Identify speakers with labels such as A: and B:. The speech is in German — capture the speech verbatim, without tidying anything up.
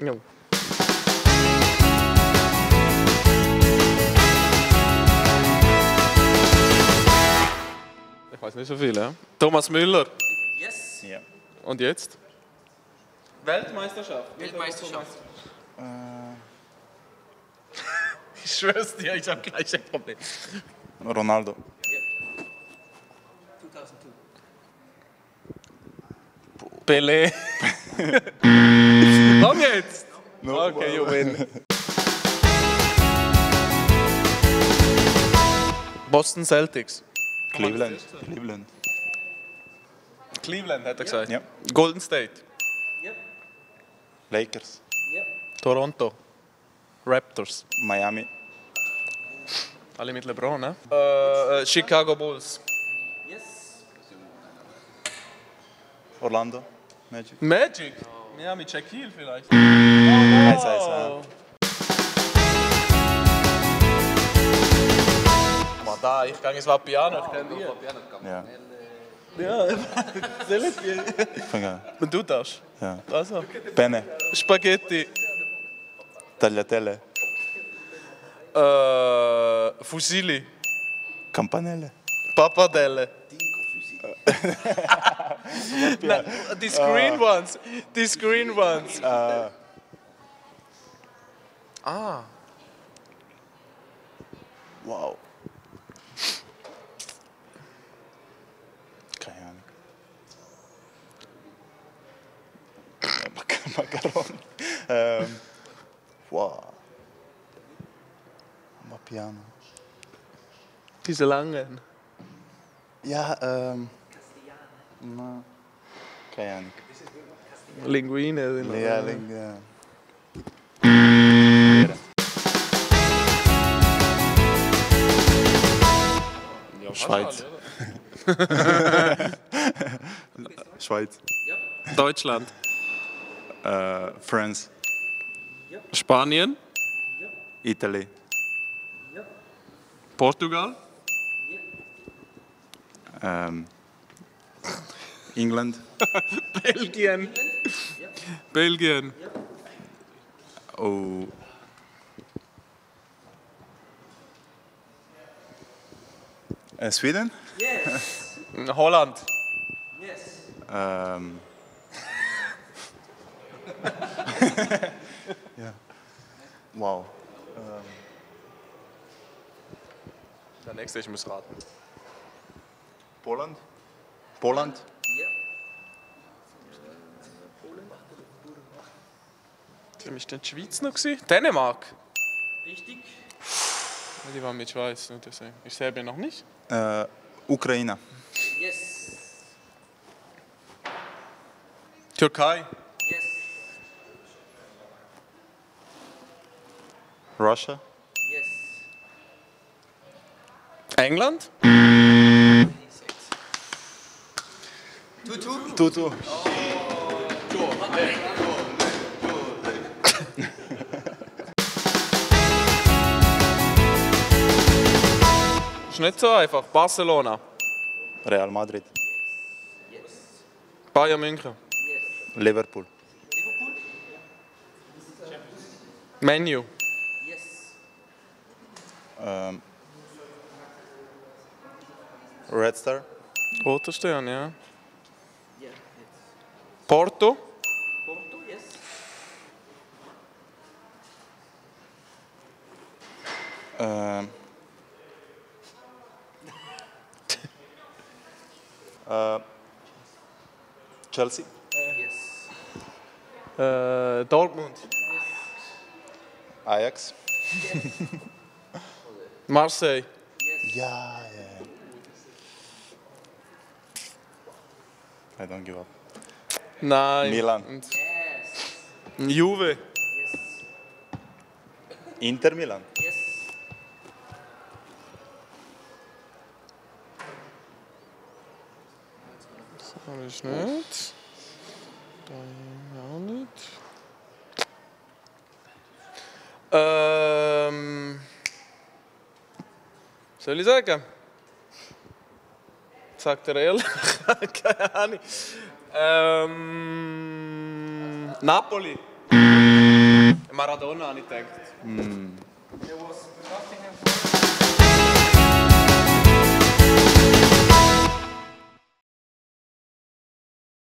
A: Ja. Ich weiß nicht so viel, ja? Thomas Müller.
B: Yes.
C: Ja.
A: Und jetzt? Weltmeisterschaft.
B: Weltmeisterschaft.
A: Ich schwör's dir, ich habe gleich ein Problem.
C: Ronaldo.
B: zweitausendzwei.
A: Pelé. Komm jetzt!
C: No,
A: Okay, you win. Boston Celtics.
C: Cleveland. Cleveland.
A: Cleveland, hat er gesagt.
C: Ja.
A: Golden State.
B: Yep.
C: Lakers.
B: Yep.
A: Toronto. Raptors.
C: Miami.
A: Alle mit LeBron, ne? Äh, Chicago Bulls.
B: Yes.
C: Orlando. Magic.
A: Magic. Ja, mit Shaquille vielleicht.
C: eins eins, ja.
A: Aber da, ich gehe ins Vapiano, ich kenne die.
C: Ja.
A: Ja, soll ich?
C: Fang an.
A: Und du das?
C: Ja.
A: Also.
C: Penne.
A: Spaghetti.
C: Tagliatelle.
A: Äh, Fusilli.
C: Campanelle.
A: Pappardelle. Nein, die Screen Ones. Die Screen Ones.
C: Äh,
A: Ah.
C: wow. Keine Ahnung. Mac- Macaroni. Ähm, wow. Vapiano.
A: Diese langen.
C: Ja, ähm. Na, keine Ahnung.
A: Linguine. sind
C: Ja,
A: noch-
C: Ling, ja.
A: Ja,
C: Schweiz. Schweiz.
A: Deutschland.
C: Äh, France.
A: Spanien.
C: Italy.
A: Portugal.
C: Ähm, England.
A: Belgien. Belgien.
C: Oh. Äh, Sweden.
B: Yes.
A: Holland.
B: Yes.
C: Ähm. ja. Wow. Ähm.
A: Der nächste, ich muss raten.
C: Poland. Poland.
B: Yep.
A: Wie war denn die Schweiz noch? gewesen? Dänemark.
B: Richtig.
A: Die waren mit Schweiz. Nur deswegen. Ist Serbien noch nicht?
C: Äh, Ukraine.
B: Yes.
A: Türkei.
B: Yes.
C: Russia.
B: Yes.
A: England.
B: Tutu.
C: Tutu.
A: Ist nicht so einfach. Barcelona.
C: Real Madrid.
B: Yes.
A: Bayern München.
B: Yes.
C: Liverpool.
B: Liverpool.
A: Menu.
B: Yes.
C: Ähm, Red Star.
A: Roter Stern, ja.
B: Yeah. Yes.
A: Porto.
B: Porto. Yes.
C: Ähm, äh, Chelsea.
B: Yes.
A: Äh, Dortmund.
C: Ajax.
A: Marseille.
B: Yes.
C: Ja, ja. I don't give up.
A: Nein.
C: Milan.
A: Und
B: Yes.
A: Juve.
B: Yes.
C: Inter Milan.
B: Yes.
A: Habe ich nicht. Da auch nicht. Ähm. Soll ich sagen? Sagt er ehrlich? Keine Ahnung. Ähm. Napoli. Maradona habe ich gedacht.
C: Mm.
B: There was